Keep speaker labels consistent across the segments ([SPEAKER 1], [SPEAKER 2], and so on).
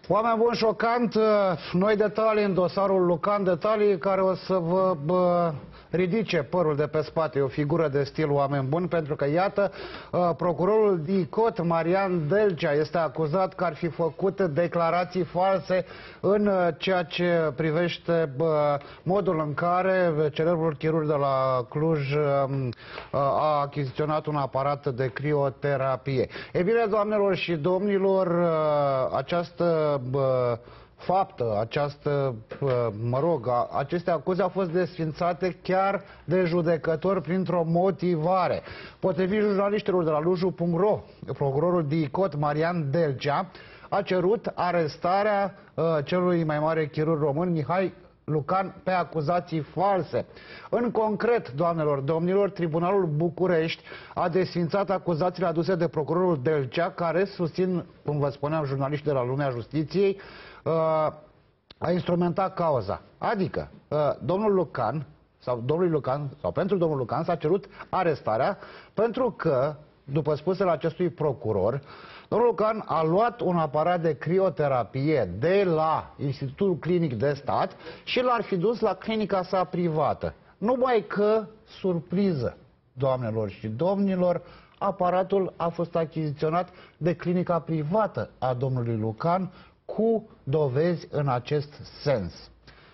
[SPEAKER 1] Oameni buni, șocant, noi detalii în dosarul Lucan, detalii care o să vă ridice părul de pe spate, o figură de stil, oameni buni, pentru că, iată, procurorul DICOT, Marian Delcea, este acuzat că ar fi făcut declarații false în ceea ce privește modul în care celebrul chirurg de la Cluj a achiziționat un aparat de crioterapie. E bine, doamnelor și domnilor, această faptă, aceste acuze au fost desfințate chiar de judecători printr-o motivare. Potrivit jurnaliștilor de la luju.ro, procurorul DICOT, Marian Delcea, a cerut arestarea celui mai mare chirurg român, Mihai Lucan, pe acuzații false. În concret, doamnelor, domnilor, Tribunalul București a desfințat acuzațiile aduse de procurorul Delcea, care susțin, cum vă spuneam, jurnaliștii de la Lumea Justiției, a instrumentat cauza. Adică, domnului Lucan, sau pentru domnul Lucan s-a cerut arestarea pentru că, după spusele acestui procuror, domnul Lucan a luat un aparat de crioterapie de la Institutul Clinic de Stat și l-ar fi dus la clinica sa privată. Numai că, surpriză, doamnelor și domnilor, aparatul a fost achiziționat de clinica privată a domnului Lucan cu dovezi în acest sens.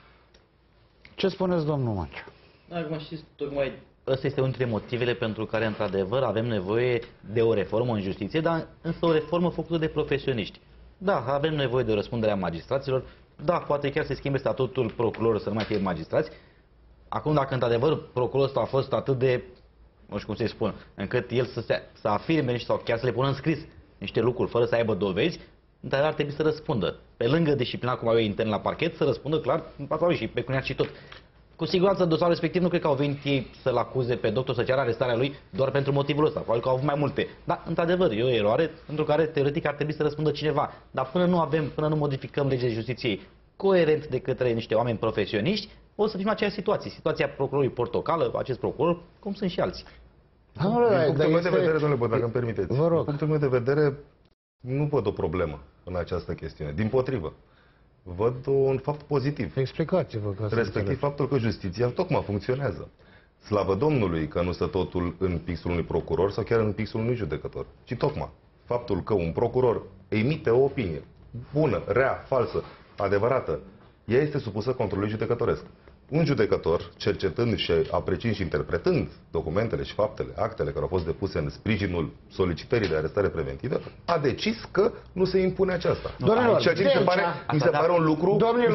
[SPEAKER 1] Ce spuneți, domnul Manciu?
[SPEAKER 2] Acum știți, tocmai ăsta este unul dintre motivele pentru care, într-adevăr, avem nevoie de o reformă în justiție, dar însă o reformă făcută de profesioniști. Da, avem nevoie de o răspundere a magistraților, da, poate chiar se schimbe statutul procurorilor să nu mai fie magistrați. Acum, dacă într-adevăr procurorul ăsta a fost atât de, nu știu cum să-i spun, încât el să afirme sau chiar să le pună în scris niște lucruri fără să aibă dovezi, dar ar trebui să răspundă. Pe lângă disciplinar cum avea intern la parchet, să răspundă clar în fața lui și pecuniar și tot. Cu siguranță, dosarul respectiv nu cred că au venit ei să-l acuze pe doctor, să ceară arestarea lui doar pentru motivul ăsta. Probabil că au avut mai multe. Dar, într-adevăr, e o eroare pentru care, teoretic, ar trebui să răspundă cineva. Dar până nu modificăm legea justiției coerent de către niște oameni profesioniști, o să fim în aceeași situație. Situația procurorului Portocală, acest procuror, cum sunt și alții.
[SPEAKER 3] Din punctul meu de vedere, domnule Bă, dacă îmi permiteți, din punctul meu de vedere, nu văd o problemă în această chestiune. Dimpotrivă. Văd un fapt pozitiv.
[SPEAKER 1] Explicați-vă.
[SPEAKER 3] Respectiv faptul că justiția tocmai funcționează. Slavă Domnului că nu stă totul în pixul unui procuror sau chiar în pixul unui judecător. Ci tocmai faptul că un procuror emite o opinie bună, rea, falsă, adevărată, ea este supusă controlului judecătoresc. Un judecător, cercetând și apreciind și interpretând documentele și faptele, actele care au fost depuse în sprijinul solicitării de arestare preventivă, a decis că nu se impune aceasta. Ceea ce mi se pare un lucru,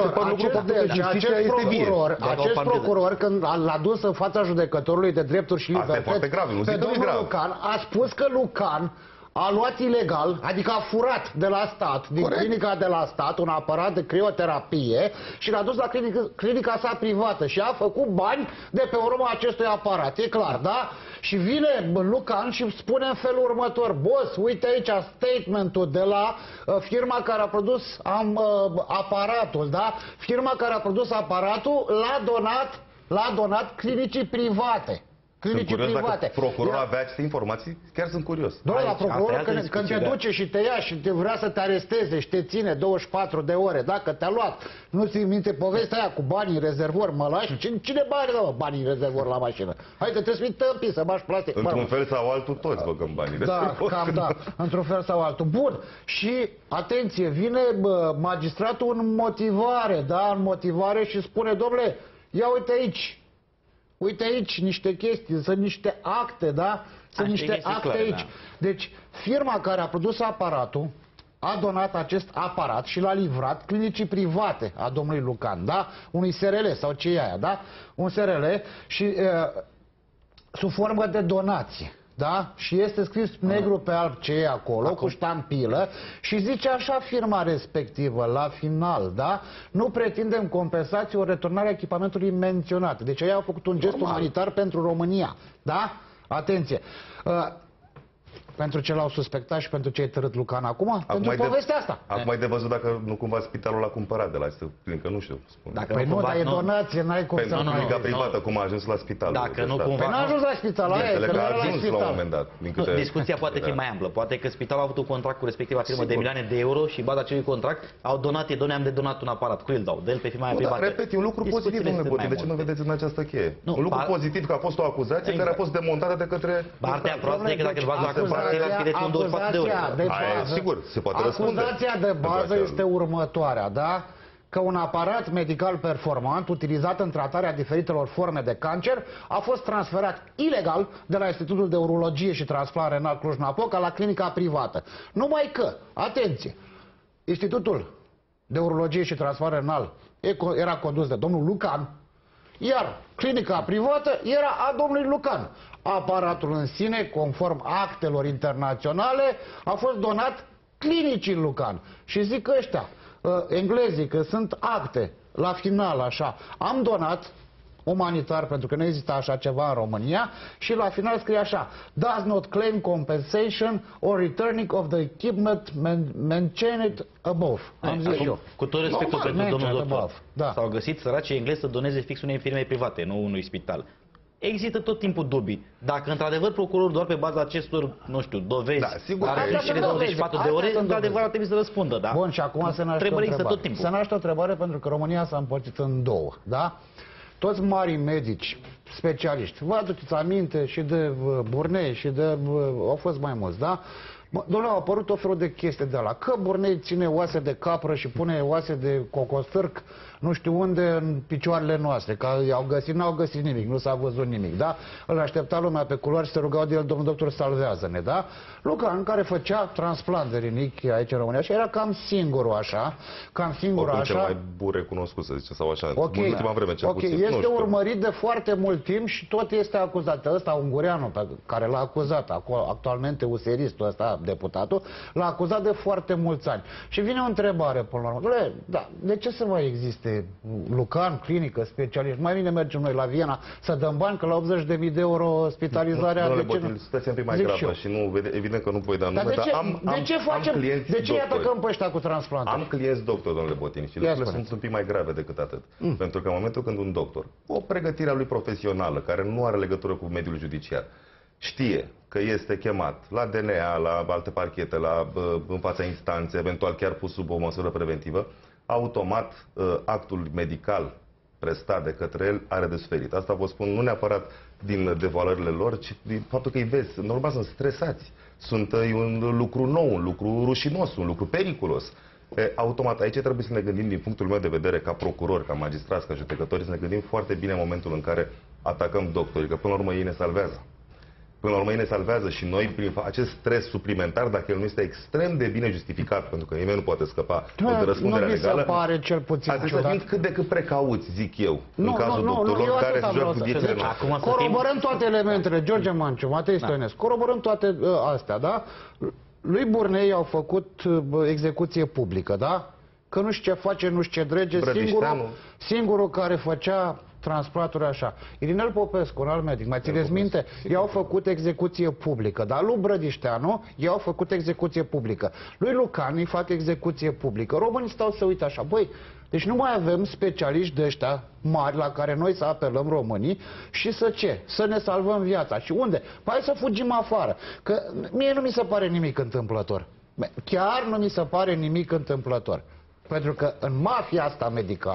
[SPEAKER 1] acest procuror, când l-a dus în fața judecătorului de drepturi și libertăți,
[SPEAKER 3] asta e foarte grav, nu zic că e grav.
[SPEAKER 1] Lucan, a spus că Lucan a luat ilegal, adică a furat de la stat, din clinica de la stat, un aparat de crioterapie și l-a dus la clinica sa privată și a făcut bani de pe urma acestui aparat, e clar, da? Și vine Lucan și spune în felul următor: boss, uite aici statementul de la firma care a produs aparatul, da? Firma care a produs aparatul l-a donat clinicii private.
[SPEAKER 3] Sunt curios dacă procurorul avea aceste informații, chiar sunt curios.
[SPEAKER 1] Doar la procuror, când te duce și te ia și vrea să te aresteze și te ține 24 de ore, dacă te-a luat, nu ți minte povestea aia cu banii în rezervor, mă lași? Cine banii în rezervor la mașină? Hai, trebuie să fii tâmpit, să bași plastic.
[SPEAKER 3] Într-un fel sau altul toți băgăm banii.
[SPEAKER 1] Da, cam da, într-un fel sau altul. Bun, și atenție, vine magistratul în motivare, da, în motivare și spune: domnule, ia uite aici. Uite aici niște chestii, sunt niște acte, da? Sunt niște acte aici. Da. Deci, firma care a produs aparatul a donat acest aparat și l-a livrat clinicii private a domnului Lucan, da? Unui SRL sau ce e aia, da? Un SRL și sub formă de donație. Da? Și este scris negru pe alb ce e acolo, cu ștampilă, și zice așa firma respectivă, la final, da? Nu pretindem compensație, o returnare a echipamentului menționat. Deci ei au făcut un gest umanitar pentru România, da? Atenție! pentru ce l-au suspectat și pentru ce ai târât Lucan acum? Pentru povestea asta.
[SPEAKER 3] Acum ai de văzut dacă nu cumva spitalul l-a cumpărat de la clinică, nu știu.
[SPEAKER 1] Păi nu, dar e donație, n-ai cum să...
[SPEAKER 3] Pentru clinica privată, cum a ajuns la spital.
[SPEAKER 2] Dacă nu cumva...
[SPEAKER 1] Păi n-a ajuns la spital, aia e,
[SPEAKER 3] că a ajuns la un moment dat.
[SPEAKER 2] Discuția poate fi mai amplă. Poate că spitalul a avut un contract cu respectiva firmă de milioane de euro și în baza acelui contract au donat, am de donat un aparat. Cu el dau, de el pe firma privată.
[SPEAKER 3] Repet, e un lucru pozitiv, domnule Botin. De ce nu vedeți în această cheie? Un lucru pozitiv că a fost o acuzație care a fost demontată de către...
[SPEAKER 2] Partea proastă e că dacă îl baza la acuzație, ar fi reținut 24 de ore.
[SPEAKER 3] Sigur, se poate răspunde.
[SPEAKER 1] Acuzația de bază este următoarea, da? Că un aparat medical performant utilizat în tratarea diferitelor forme de cancer a fost transferat ilegal de la Institutul de Urologie și Transplant Renal Cluj-Napoca la clinica privată. Numai că, atenție, Institutul de Urologie și Transplant Renal era condus de domnul Lucan, iar clinica privată era a domnului Lucan. Aparatul în sine, conform actelor internaționale, a fost donat clinicii Lucan. Și zic ăștia, englezii, că sunt acte, la final așa, am donat umanitar, pentru că nu există așa ceva în România, și la final scrie așa: does not claim compensation or returning of the equipment mentioned above. Am zis eu.
[SPEAKER 2] Cu tot respectul pentru domnul doctor,
[SPEAKER 1] da.
[SPEAKER 2] S-au găsit săraci englezi să doneze fix unei firme private, nu unui spital. Există tot timpul dubii. Dacă într-adevăr procurorul doar pe baza acestor, nu știu, dovezi,
[SPEAKER 3] da, sigur,
[SPEAKER 2] are cele 24 de ore, într-adevăr ar trebui să răspundă, da?
[SPEAKER 1] Bun, și acum se naște o întrebare. Se naște o întrebare pentru că România s-a împărțit în două, da? Toți marii medici, specialiști, vă aduceți aminte și de Burnei și de... au fost mai mulți, da? Dom'le, au apărut o felul de chestii de ala. Că Burnei ține oase de capră și pune oase de cocostârc nu știu unde în picioarele noastre, că i-au găsit, n-au găsit nimic, nu s-a văzut nimic, da? Îl aștepta lumea pe culoare și se rugau de el: domnul doctor, salvează-ne, da? Lucan, care făcea transplant de rinichi aici în România și era cam singurul așa,
[SPEAKER 3] Oricum cel mai bun recunoscut, să zice, sau așa,
[SPEAKER 1] okay,
[SPEAKER 3] în ultima vreme cel puțin.
[SPEAKER 1] Este urmărit de foarte mult timp și tot este acuzat. Ăsta, ungureanul, pe care l-a acuzat, actualmente useristul ăsta, deputatul, l-a acuzat de foarte mulți ani. Și vine o întrebare până la urmă: da, de ce să mai existe Lucan, clinică, specialist? Mai bine mergem noi la Viena să dăm bani, că la 80.000 de euro spitalizarea...
[SPEAKER 3] Situația e mai gravă și nu, evident că nu voi da nume,
[SPEAKER 1] de ce atacăm pe ăștia cu transplantare?
[SPEAKER 3] Am clienți doctori, domnule Botin, și lucrurile sunt un pic mai grave decât atât. Pentru că în momentul când un doctor, o pregătire a lui profesională, care nu are legătură cu mediul judiciar, știe că este chemat la DNA, la alte parchete, în fața instanței, eventual chiar pus sub o măsură preventivă, automat actul medical prestat de către el are de suferit. Asta vă spun nu neapărat din devaluările lor, ci din faptul că îi vezi, normal sunt stresați. E un lucru nou, un lucru rușinos, un lucru periculos. Automat, aici trebuie să ne gândim din punctul meu de vedere ca procurori, ca magistrați, ca judecători, să ne gândim foarte bine în momentul în care atacăm doctorii, că până la urmă ei ne salvează. Până la urmă ei ne salvează și noi, prin acest stres suplimentar, dacă el nu este extrem de bine justificat, pentru că nimeni nu poate scăpa de răspunderea legală,
[SPEAKER 1] pare cel puțin
[SPEAKER 3] ar trebui să fim cât de cât precauți, zic eu, în cazul doctorilor care se joacă cu viețile noastre.
[SPEAKER 1] Corroborăm toate elementele, George Manciu, Matei Stoinescu, corroborăm toate astea, da? Lui Burnei au făcut execuție publică, da? Că nu știu ce face, nu știu ce drege, singurul care făcea transplaturi așa. Irinel Popescu, un alt medic, mai țineți minte? I-au făcut execuție publică, dar lui Brădișteanu i-au făcut execuție publică. Lui Lucan îi fac execuție publică. Românii stau să uită așa. Băi, deci nu mai avem specialiști de ăștia mari la care noi să apelăm românii și să ce? Să ne salvăm viața. Și unde? Hai să fugim afară. Că mie nu mi se pare nimic întâmplător. Chiar nu mi se pare nimic întâmplător. Pentru că în mafia asta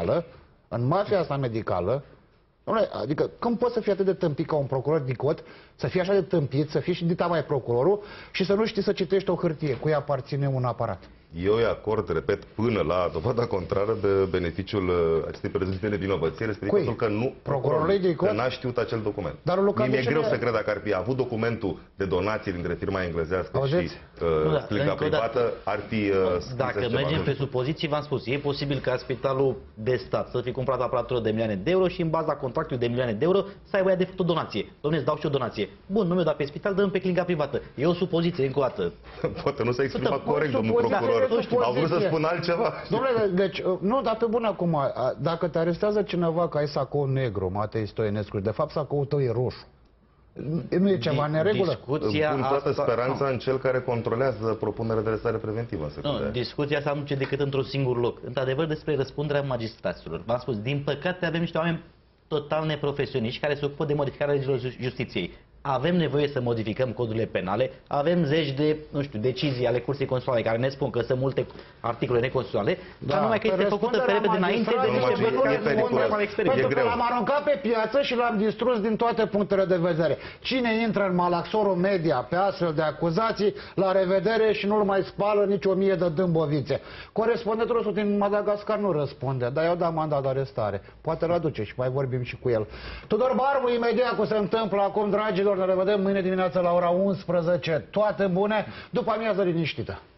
[SPEAKER 1] medicală, adică cum poți să fii atât de tâmpit ca un procuror dicot, să fii așa de tâmpit, să fii și dita mai procurorul și să nu știi să citești o hârtie cui aparține un aparat?
[SPEAKER 3] Eu îi acord, repet, până la dovada contrară de beneficiul acestei prezumții de nevinovăție, respectiv faptul că nu procurorul că n-a știut acel document. Mi-e greu să cred, dacă ar fi avut documentul de donație dintre firma englezească și clinica privată, ar fi
[SPEAKER 2] dacă mergem pe supoziții, v-am spus, e posibil ca spitalul de stat să fi cumpărat aparatură de milioane de euro și în baza contractului de milioane de euro să aibă ea de făcut o donație. Dom'le, îți dau și o donație. Bun, nu mi-o dat pe spital, dăm pe clinica privată. E o supoziție, încă o dată.
[SPEAKER 3] Poate nu s-a exprimat corect, domnul procuror. Au vrut să spun altceva.
[SPEAKER 1] Dom'le, deci, nu, dar pe bune acum, dacă te arestează cineva că ai sacou negru, Matei Stoinescu, de fapt sacoul tău e roșu. Nu e ceva în neregulă?
[SPEAKER 2] Discuția
[SPEAKER 3] Pun toată
[SPEAKER 2] asta...
[SPEAKER 3] speranța în cel care controlează propunerea de arestare preventivă în secundară.
[SPEAKER 2] Nu, discuția asta nu duce decât într-un singur loc. Într-adevăr, despre răspunderea magistraților. V-am spus, din păcate avem niște oameni total neprofesioniști care se ocupă de modificarea legilor justiției. Avem nevoie să modificăm codurile penale, avem zeci de, nu știu, decizii ale Curții Constituționale care ne spun că sunt multe articole neconstituționale, dar numai că este făcută pe repede înainte de niște bătăi experiență.
[SPEAKER 1] Pentru că l-am aruncat pe piață și l-am distrus din toate punctele de vedere. Cine intră în malaxorul media pe astfel de acuzații, la revedere și nu-l mai spală nici 1000 de dâmbovițe. Corespondentul nostru din Madagascar nu răspunde, dar i-au dat mandat de arestare. Poate îl aduce și mai vorbim și cu el. Tudor Barbu, imediat cu se întâmplă acum, dragilor, ne revedem mâine dimineață la ora 11. Toate bune, după amiază liniștită.